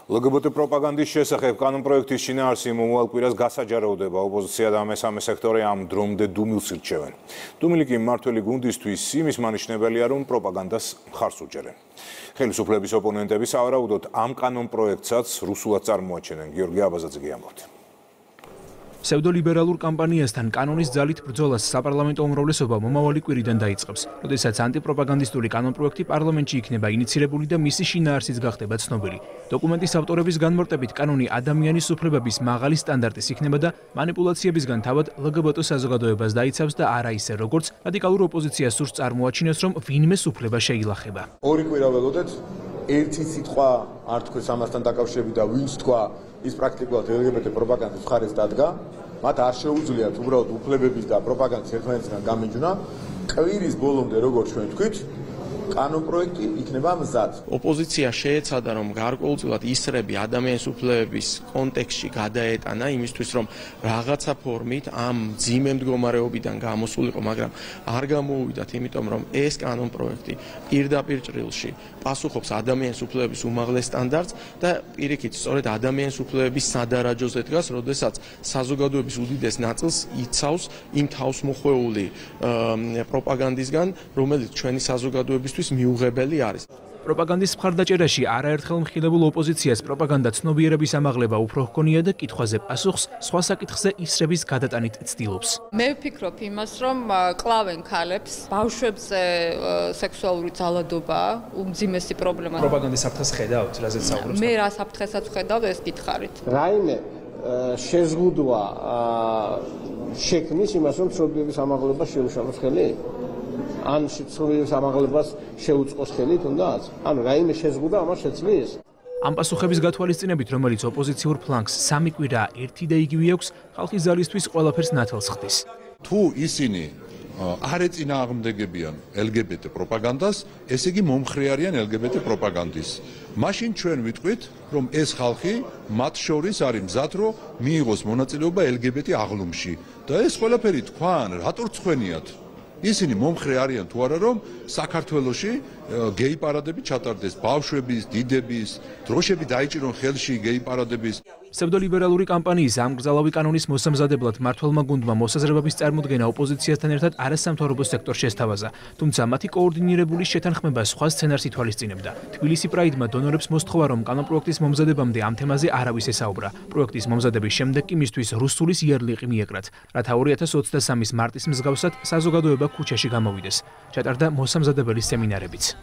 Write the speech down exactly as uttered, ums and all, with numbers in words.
L G B T პროპაგანდის შესახებ კანონპროექტის შინაარსი მომავალ კვირას გასაჯაროდება ოპოზიცია და მესამე სექტორი ამ დრომდე დუმილს ირჩევენ. დუმილი კი მმართველი გუნდისთვის იმის მანიშნებელია, რომ პროპაგანდას მხარს უჭერენ. ხელისუფლების ოპონენტები სავარაუდოდ ამ კანონპროექტსაც რუსულად წარმოაჩენენ. გიორგი აბაზაძე ამბობს. Pseudo-liberalურ კამპანიასთან კანონის ძალით ბრძოლას საპარლამენტო უმრავლესობა მომავალი კვირიდან დაიწყებს, როდესაც ანტიპროპაგანდისტული კანონპროექტი პარლამენტში იქნება ინიცირებული და მისი შინაარსიც გახდება ცნობილი. დოკუმენტის ავტორების განმარტებით კანონი ადამიანის უფლებების მაღალი სტანდარტის იქნება და манипуляციებისგან თავად L G B T საზოგადოებას დაიცავს და არა ისე როგორც რადიკალურ ოპოზიციას სურს წარმოაჩინოს, რომ ვინმეს უფლება შეილახება. ორი კვირა ველოდეთ, ერთი სიტყვა არ თქვეს ამასთან დაკავშირებით და ვინც თქვა ის პრაქტიკულად L G B T პროპაგანდის მხარეს დადგა, მათ არ შეუძლიათ უბრალოდ უფლებების და პროპაგანდის ერთმანეთისგან გამიჯვნა. კვირის ბოლომდე, როგორც ჩვენ თქვით, კანონპროექტი იქნება მზად. ოპოზიცია შეეცადა, რომ გარკვეულწილად ისრები ადამიანის უფლებების კონტექსტში გადაეტანა იმისთვის, რომ რაღაცა ფორმით ამ ძიმე მდგომარეობიდან გამოსულიყო, მაგრამ არ გამოუვიდათ, იმიტომ რომ ეს კანონპროექტი პირდაპირ ჭრილში პასუხობს ადამიანის უფლებების უმაღლეს სტანდარტს და პირიქით, სწორედ ადამიანის უფლებების სადარაჯოზე დგას, როდესაც საზოგადოების უდიდეს ნაწილს იცავს იმ თავსმოხვეული პროპაგანდისგან, რომელიც ჩვენი საზოგადოების მიუღებელი არის. პროპაგანდის მხარდაჭერაში არაერთხელ მხილებულ ოპოზიციას პროპაგანდა ცნობიერების ამაღლება უფრო ჰქონია და კითხვაზე პასუხს სხვა საკითხზე ისრების გადატანით ცდილობს. მე ვფიქრობ იმას, რომ კლავენ ქალებს, ბავშვებზე სექსუალური ძალადობა უმძიმესი პრობლემა. პროპაგანდის საფრთხეს ხედავთ, რაზეც საუბრობთ? მე რა საფრთხესაც ვხედავ, ეს გითხარით. რაიმე შეზღუდვა შექმნის იმას, რომ ცნობიერების ამაღლება შეუშალოს ხელი? ან ცნობიერების ამაღლებას შეუწყოს ხელი თუნდაც? ანუ რაიმე შეზღუდვა ამას შეცვლის? ამ პასუხების გათვალისწინებით, რომელიც ოპოზიციურ ფლანგს სამი კვირა ერთი და იგივე აქვს, ხალხი ზალისთვის ყველაფერს ნათელს ხდის. თუ ისინი არ ეწინააღმდეგებიან L G B T პროპაგანდას, ესე იგი მომხრე არიან L G B T პროპაგანდის. მაშინ ჩვენ ვიტყვით, რომ ეს ხალხი მათ შორის არის მზად, რომ მიიღოს მონაწილეობა L G B T აღლუმში. და ეს ყველაფერი თქვან, რატო რცხვენიათ? ისინი მომხრე არიან თუ არა, რომ საქართველოში გეი პარადები ჩატარდეს, ბავშვების, დიდების, დროშები დაიჭირონ ხელში გეი პარადების. Pseudo-liberalური კამპანიის ამგზალავი კანონის მოსამზადებლად მმართველმა გუნდმა მოსაზრებების წარმოდგენა ოპოზიციასთან ერთად არასამთავრობო სექტორს შესთავაზა, თუმცა მათი კოორდინირებული შეთანხმება სხვა სცენარს ითვალისწინებდა. თბილისი პრაიდმა დონორებს მოსთხოვა, რომ კანონპროექტის მომზადებამდე ამ თემაზე არავის ესაუბრა. პროექტის მომზადების შემდეგ კი მისთვის რუსულის იარლიყი მიეკრათ, რათა ორი ათას ოცდასამის მარტის მსგავსად საზოგადოება ქუჩაში გამოვიდეს. ჩატარდა მოსამზადებელი სემინარებიც.